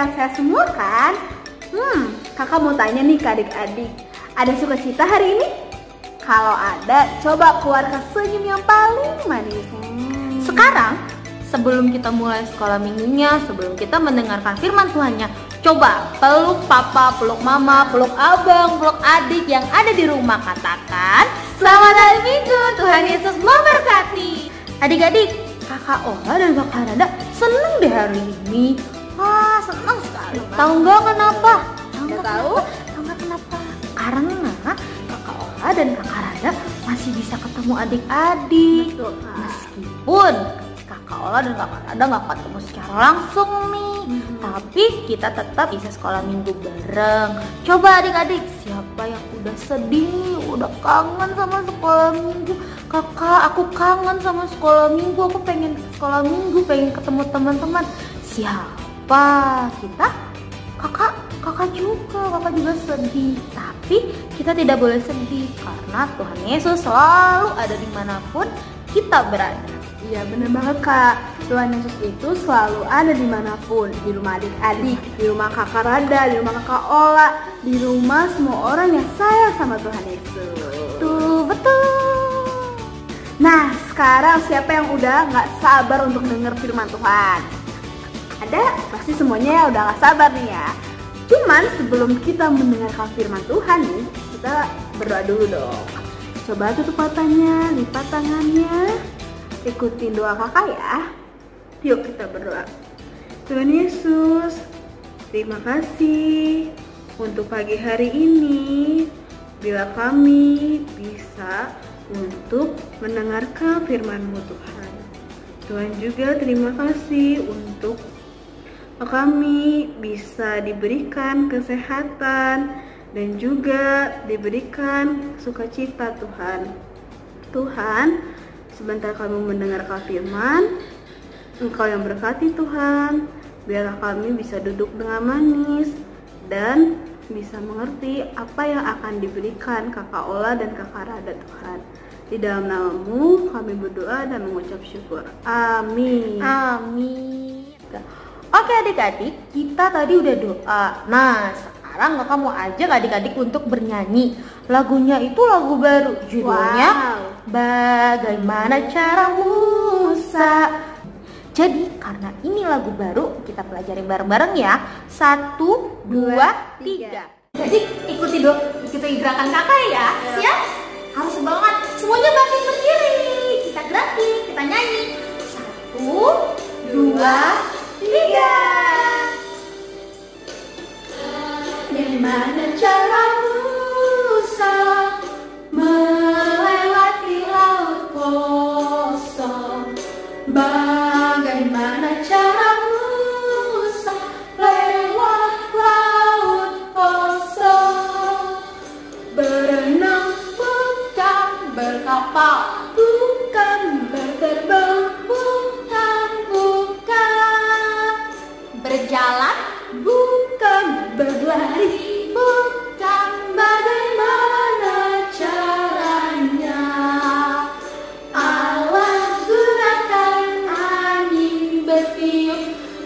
sehat-sehat semua kan? Kakak mau tanya nih ke adik-adik, ada sukacita hari ini? Kalau ada, coba keluarkan senyum yang paling manis. Sekarang, sebelum kita mulai sekolah minggunya, sebelum kita mendengarkan firman Tuhannya, coba peluk papa, peluk mama, peluk abang, peluk adik yang ada di rumah. Katakan, selamat hari Minggu, Tuhan Yesus memberkati. Adik-adik, kakak Ola dan kakak Rada seneng deh hari ini. Wah, senang sekali. Tahu nggak kenapa? Udah tahu? Tahu nggak kenapa? Karena kakak Ola dan kakak Rada masih bisa ketemu adik-adik. Betul, Kak. Meskipun kakak Ola dan kakak Rada nggak ketemu secara langsung nih, tapi kita tetap bisa sekolah minggu bareng. Coba adik-adik, siapa yang udah sedih nih, udah kangen sama sekolah minggu? Kakak, aku kangen sama sekolah minggu, aku pengen sekolah minggu, pengen ketemu teman-teman. Siapa? Kita? Kakak juga sedih. Tapi kita tidak boleh sedih karena Tuhan Yesus selalu ada dimanapun kita berada. Iya bener banget Kak, Tuhan Yesus itu selalu ada dimanapun. Di rumah adik-adik, di rumah kakak Rada, di rumah kakak Ola, di rumah semua orang yang sayang sama Tuhan Yesus. Tuh, betul. Nah sekarang siapa yang udah gak sabar untuk denger firman Tuhan? Ada? Pasti semuanya udah gak sabar nih ya. Cuman sebelum kita mendengarkan firman Tuhan nih, kita berdoa dulu dong. Coba tutup matanya, lipat tangannya, ikutin doa kakak ya. Yuk kita berdoa. Tuhan Yesus, terima kasih untuk pagi hari ini, bila kami bisa untuk mendengarkan firman-Mu Tuhan. Tuhan juga terima kasih untuk kami bisa diberikan kesehatan dan juga diberikan sukacita Tuhan. Tuhan, sebentar kami mendengarkan firman, Engkau yang berkati Tuhan, biarlah kami bisa duduk dengan manis dan bisa mengerti apa yang akan diberikan kakak Ola dan kakak Rada Tuhan. Di dalam nama-Mu kami berdoa dan mengucap syukur. Amin. Amin. Oke adik-adik, kita tadi udah doa. Nah sekarang kakak mau ajak adik-adik untuk bernyanyi. Lagunya itu lagu baru, judulnya Bagaimana Cara Musa. Jadi karena ini lagu baru, kita pelajari bareng-bareng ya. 1, 2, 3. Jadi ikuti gerakan kakak ya. Siap? Harus semangat. Semuanya bangkit berdiri. Kita gerakin, kita nyanyi. 1, 2, 3. Bagaimana cara Musa melewati laut kosong? Bagaimana cara Musa lewat laut kosong? Berenang bukan berkapal, bukan berterbang, bukan berjalan, bukan berlari, bukan bagaimana caranya. Allah gunakan angin bertiup,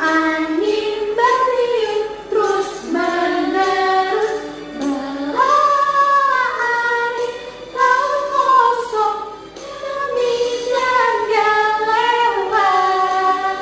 terus menerus belah angin laut kosong demi jaga lewat.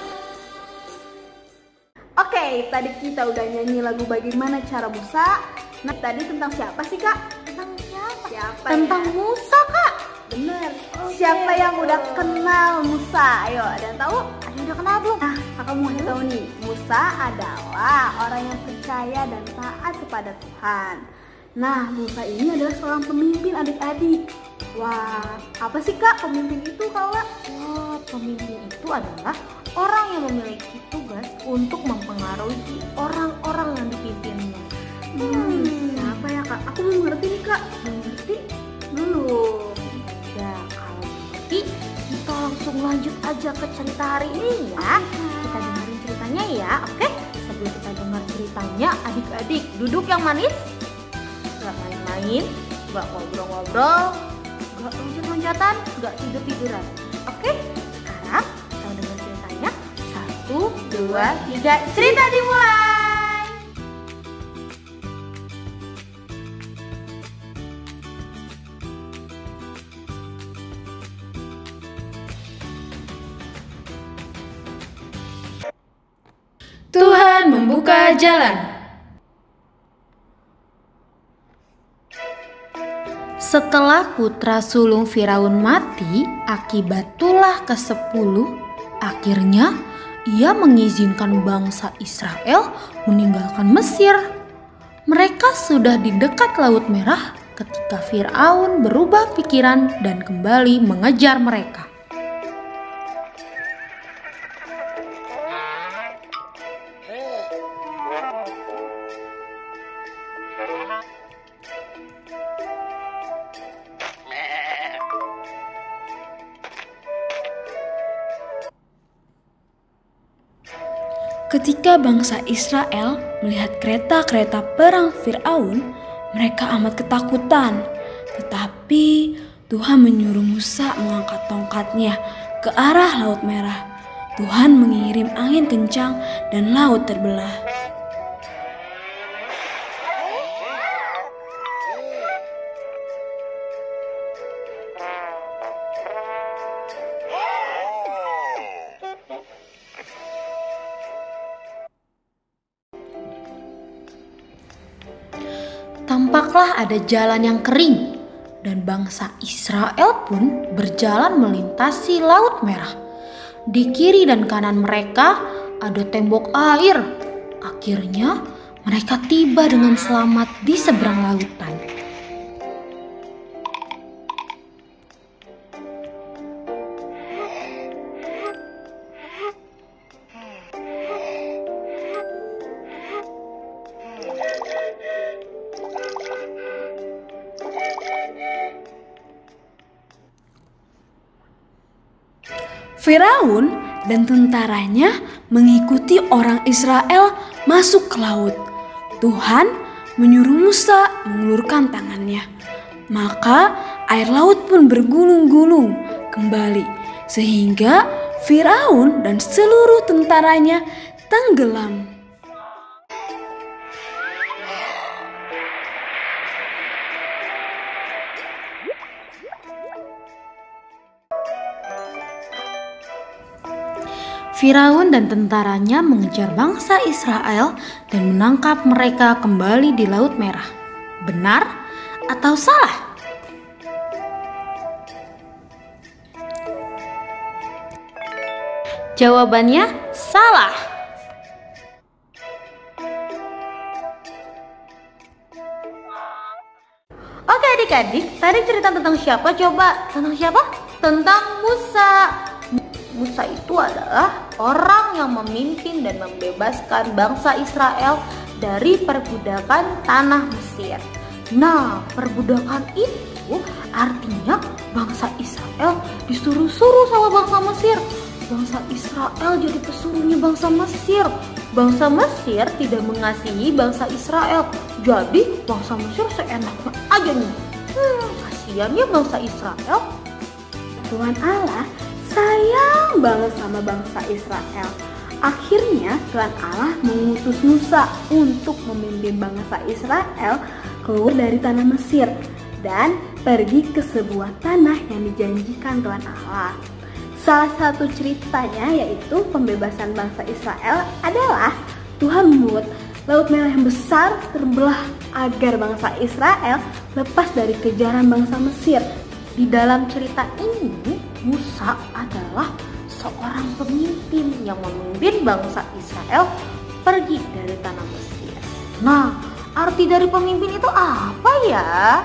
Oke, tadi kita udah nyanyi lagu Bagaimana Cara Musa. Nah, tadi tentang siapa sih Kak? Tentang siapa? Tentang Musa Kak. Bener. Siapa yang udah kenal Musa? Ayo, ada yang tahu? Ada yang udah kenal belum? Nah, kakak mau kasih tahu nih. Musa adalah orang yang percaya dan taat kepada Tuhan. Nah, Musa ini adalah seorang pemimpin adik-adik. Wah, apa sih Kak pemimpin itu Kak Ola? Wah, pemimpin itu adalah orang yang memiliki tugas untuk mempengaruhi orang-orang yang dipimpinnya. Siapa ya Kak? Aku belum ngerti nih Kak. Belum ngerti? Belum. Ya, kalau ngerti, kita langsung lanjut aja ke cerita hari ini ya. Kita dengerin ceritanya ya, oke? Sebelum kita dengar ceritanya, adik-adik duduk yang manis, gak main-main, gak ngobrol-ngobrol, gak loncat-loncatan, gak tidur-tiduran. Oke? Sekarang kita dengar ceritanya. 1, 2, 3, cerita dimulai. membuka jalan. Setelah putra sulung Firaun mati akibat tulah ke-10, akhirnya ia mengizinkan bangsa Israel meninggalkan Mesir. Mereka sudah di dekat Laut Merah ketika Firaun berubah pikiran dan kembali mengejar mereka. Ketika bangsa Israel melihat kereta-kereta perang Firaun, mereka amat ketakutan. Tetapi Tuhan menyuruh Musa mengangkat tongkatnya ke arah Laut Merah. Tuhan mengirim angin kencang dan laut terbelah. Tampaklah ada jalan yang kering, dan bangsa Israel pun berjalan melintasi Laut Merah. Di kiri dan kanan mereka ada tembok air. Akhirnya mereka tiba dengan selamat di seberang lautan. Firaun dan tentaranya mengikuti orang Israel masuk ke laut. Tuhan menyuruh Musa mengulurkan tangannya. Maka air laut pun bergulung-gulung kembali sehingga Firaun dan seluruh tentaranya tenggelam. Firaun dan tentaranya mengejar bangsa Israel dan menangkap mereka kembali di Laut Merah. Benar atau salah? Jawabannya salah. Oke adik-adik, tadi cerita tentang siapa coba? Tentang siapa? Tentang Musa. Musa itu adalah orang yang memimpin dan membebaskan bangsa Israel dari perbudakan tanah Mesir. Nah, perbudakan itu artinya bangsa Israel disuruh-suruh sama bangsa Mesir. Bangsa Israel jadi pesuruhnya bangsa Mesir. Bangsa Mesir tidak mengasihi bangsa Israel. Jadi bangsa Mesir seenaknya aja nih. Kasihan ya bangsa Israel. Tuhan Allah sayang banget sama bangsa Israel. Akhirnya Tuhan Allah mengutus Musa untuk memimpin bangsa Israel keluar dari tanah Mesir dan pergi ke sebuah tanah yang dijanjikan Tuhan Allah. Salah satu ceritanya yaitu pembebasan bangsa Israel adalah Tuhan membuat Laut Merah yang besar terbelah agar bangsa Israel lepas dari kejaran bangsa Mesir. Di dalam cerita ini, Musa adalah seorang pemimpin yang memimpin bangsa Israel pergi dari tanah Mesir. Nah, arti dari pemimpin itu apa ya?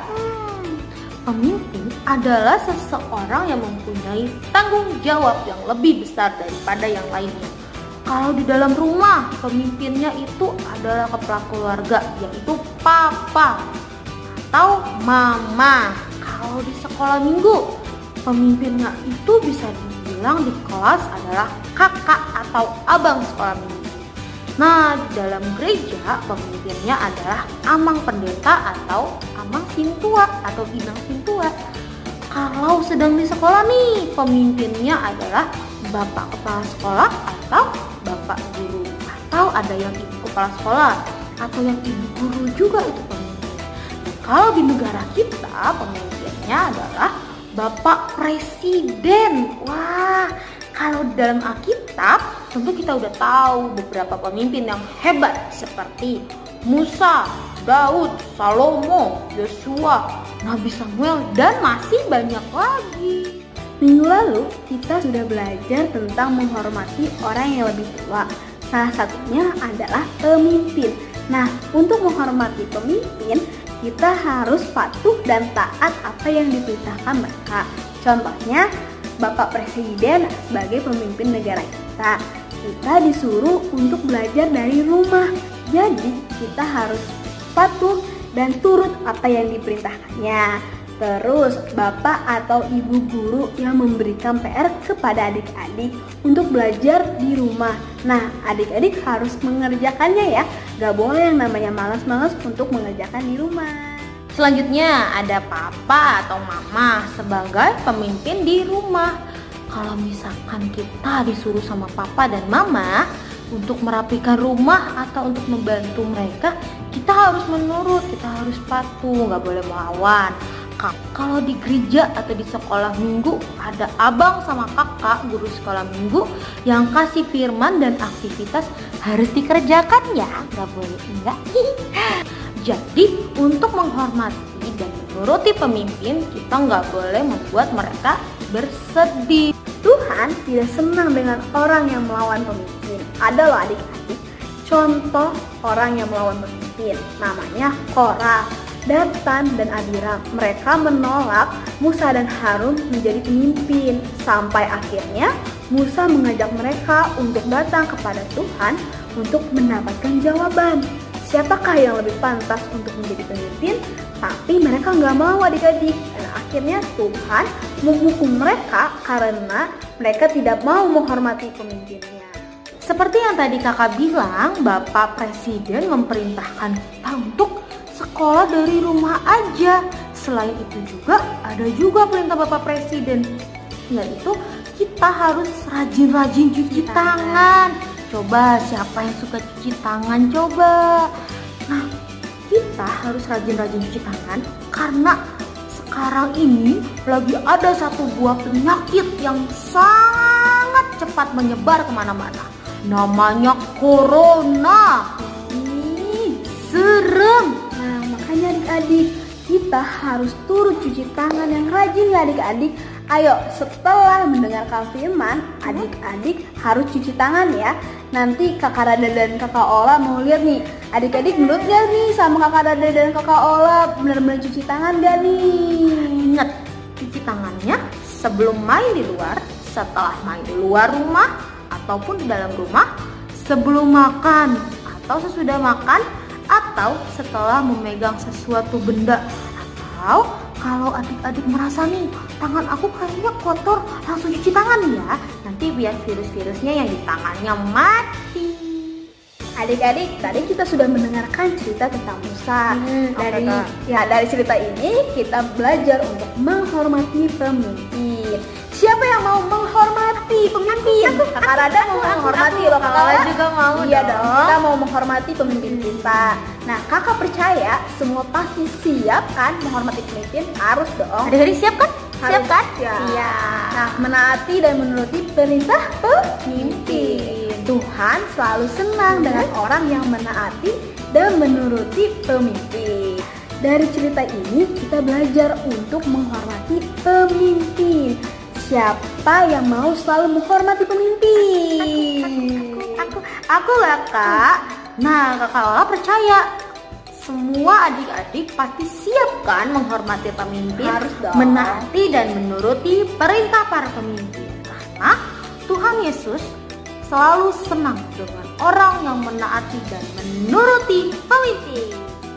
Pemimpin adalah seseorang yang mempunyai tanggung jawab yang lebih besar daripada yang lainnya. Kalau di dalam rumah, pemimpinnya itu adalah kepala keluarga, yaitu papa atau mama. Kalau di sekolah minggu, pemimpinnya itu bisa dibilang di kelas adalah kakak atau abang sekolah minggu. Nah, di dalam gereja pemimpinnya adalah amang pendeta atau amang sintua atau inang sintua. Kalau sedang di sekolah nih, pemimpinnya adalah bapak kepala sekolah atau bapak guru, atau ada yang ibu kepala sekolah atau yang ibu guru juga itu pemimpin. Kalau di negara kita pemimpinnya adalah bapak presiden. Wah, kalau dalam Alkitab tentu kita udah tahu beberapa pemimpin yang hebat seperti Musa, Daud, Salomo, Yosua, Nabi Samuel, dan masih banyak lagi. Minggu lalu kita sudah belajar tentang menghormati orang yang lebih tua. Salah satunya adalah pemimpin. Nah, untuk menghormati pemimpin, kita harus patuh dan taat apa yang diperintahkan mereka. Contohnya, Bapak Presiden sebagai pemimpin negara kita. Kita disuruh untuk belajar dari rumah. Jadi, kita harus patuh dan turut apa yang diperintahkannya. Terus, Bapak atau Ibu guru yang memberikan PR kepada adik-adik untuk belajar di rumah. Nah, adik-adik harus mengerjakannya ya. Gak boleh yang namanya malas-malas untuk mengerjakan di rumah. Selanjutnya ada papa atau mama sebagai pemimpin di rumah. Kalau misalkan kita disuruh sama papa dan mama untuk merapikan rumah atau untuk membantu mereka, kita harus menurut, kita harus patuh, gak boleh melawan. Kalau di gereja atau di sekolah minggu ada abang sama kakak guru sekolah minggu yang kasih firman dan aktivitas harus dikerjakan ya, gak boleh enggak. Jadi untuk menghormati dan menuruti pemimpin, kita nggak boleh membuat mereka bersedih. Tuhan tidak senang dengan orang yang melawan pemimpin. Ada loh adik-adik, contoh orang yang melawan pemimpin, namanya Korah, Datan, dan Abiram. Mereka menolak Musa dan Harun menjadi pemimpin. Sampai akhirnya Musa mengajak mereka untuk datang kepada Tuhan untuk mendapatkan jawaban. Siapakah yang lebih pantas untuk menjadi pemimpin? Tapi mereka nggak mau adik-adik. Dan akhirnya Tuhan menghukum mereka karena mereka tidak mau menghormati pemimpinnya. Seperti yang tadi kakak bilang, Bapak Presiden memerintahkan kita untuk sekolah dari rumah aja. Selain itu juga ada juga perintah Bapak Presiden, yaitu kita harus rajin-rajin cuci tangan. Coba siapa yang suka cuci tangan coba. Nah, kita harus rajin-rajin cuci tangan karena sekarang ini lagi ada satu buah penyakit yang sangat cepat menyebar kemana-mana. Namanya Corona. Serem. Nah, makanya adik-adik, kita harus turut cuci tangan yang rajin ya adik-adik. Ayo, setelah mendengarkan firman, adik-adik harus cuci tangan ya. Nanti kakak Rada dan kakak Ola mau lihat nih, adik-adik menurut gak nih sama kakak Rada dan kakak Ola benar-benar cuci tangan gak nih? Ingat, cuci tangannya sebelum main di luar, setelah main di luar rumah, ataupun di dalam rumah, sebelum makan, atau sesudah makan, atau setelah memegang sesuatu benda. Atau kalau adik-adik merasa nih, tangan aku kayaknya kotor, langsung cuci tangan ya. Nanti biar virus-virusnya yang di tangannya mati. Adik-adik, tadi kita sudah mendengarkan cerita tentang Musa. Dari cerita ini kita belajar untuk menghormati pemimpin. Siapa yang mau menghormati pemimpin? Kakak Rada mau menghormati loh, kakak juga mau. Iya dong, kita mau menghormati pemimpin kita. Nah, kakak percaya semua pasti siap kan menghormati pemimpin? Harus dong. Adik-adik siap kan? Siap kan? Iya. Nah, menaati dan menuruti perintah pemimpin. Tuhan selalu senang dengan orang yang menaati dan menuruti pemimpin. Dari cerita ini kita belajar untuk menghormati pemimpin. Siapa yang mau selalu menghormati pemimpin? Aku lah kak. Nah, kakak Ola percaya semua adik-adik pasti siap kan menghormati pemimpin, harus dong, menaati dan menuruti perintah para pemimpin. Karena Tuhan Yesus selalu senang dengan orang yang menaati dan menuruti pemimpin.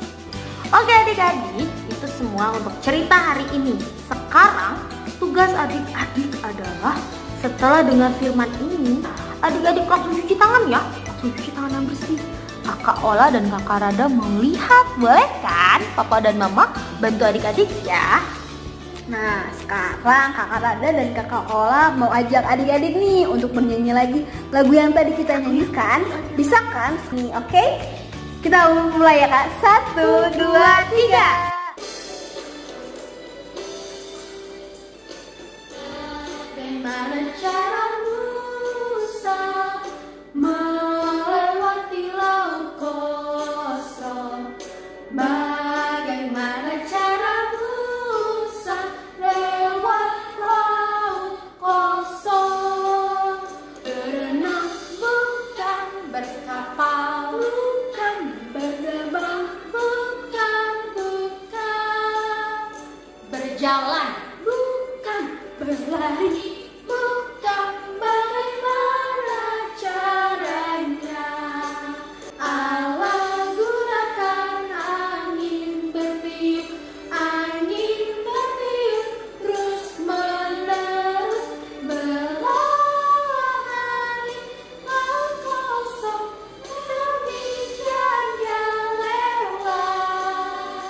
Oke adik-adik, itu semua untuk cerita hari ini. Sekarang tugas adik-adik adalah setelah dengar firman ini, adik-adik langsung cuci tangan ya, langsung cuci tangan yang bersih. Kakak Ola dan kakak Rada mau lihat, boleh kan? Papa dan mama bantu adik-adik ya. Nah, sekarang kakak Rada dan kakak Ola mau ajak adik-adik nih untuk bernyanyi lagi lagu yang tadi kita nyanyikan. Bisa kan? Nih, oke? Kita mulai ya kak. 1, 2, 3. Bagaimana cara Musa berjalan, bukan berlari, bukan bagaimana caranya. Allah gunakan angin bertiup, terus menerus berlari, laut kosong demikiannya lewat.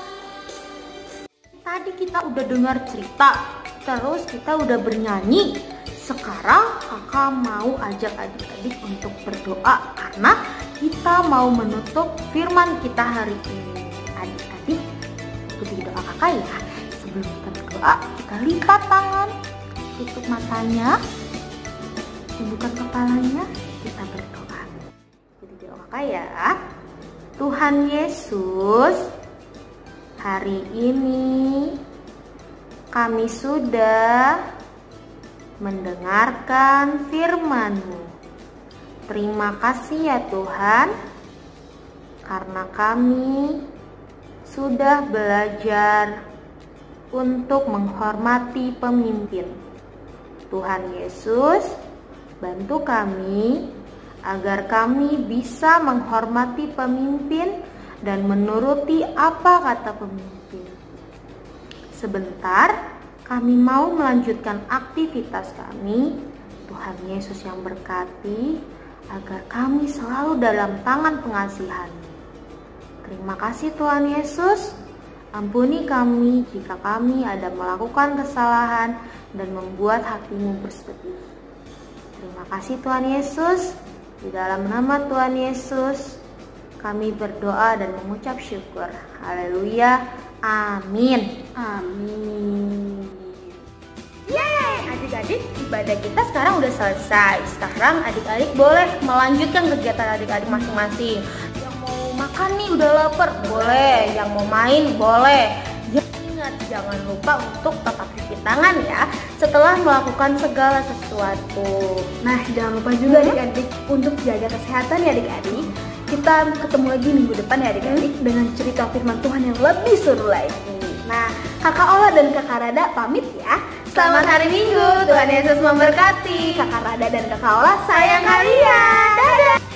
Tadi kita udah dengar cerita, terus kita udah bernyanyi. Sekarang kakak mau ajak adik-adik untuk berdoa karena kita mau menutup firman kita hari ini. Adik-adik ikuti doa kakak ya. Sebelum kita berdoa, kita lipat tangan, tutup matanya, tundukkan kepalanya, kita berdoa. Ikuti doa kakak ya. Tuhan Yesus, hari ini kami sudah mendengarkan firman-Mu. Terima kasih ya Tuhan, karena kami sudah belajar untuk menghormati pemimpin. Tuhan Yesus, bantu kami agar kami bisa menghormati pemimpin dan menuruti apa kata pemimpin. Sebentar, kami mau melanjutkan aktivitas kami. Tuhan Yesus yang berkati agar kami selalu dalam tangan pengasihan. Terima kasih Tuhan Yesus. Ampuni kami jika kami ada melakukan kesalahan dan membuat hati-Mu bersedih. Terima kasih Tuhan Yesus. Di dalam nama Tuhan Yesus kami berdoa dan mengucap syukur. Haleluya. Amin. Amin. Yeay, adik-adik, ibadah kita sekarang udah selesai. Sekarang adik-adik boleh melanjutkan kegiatan adik-adik masing-masing. Yang mau makan nih udah lapar, boleh. Yang mau main, boleh. Ingat, jangan lupa untuk tetap cuci tangan ya setelah melakukan segala sesuatu. Nah, jangan lupa juga adik-adik untuk jaga kesehatan ya adik-adik. Kita ketemu lagi minggu depan ya adik-adik dengan cerita firman Tuhan yang lebih seru lagi. Nah, Kakak Ola dan Kakak Rada pamit ya. Selamat hari Minggu, Tuhan Yesus memberkati. Kakak Rada dan Kakak Ola sayang kalian. Dadah.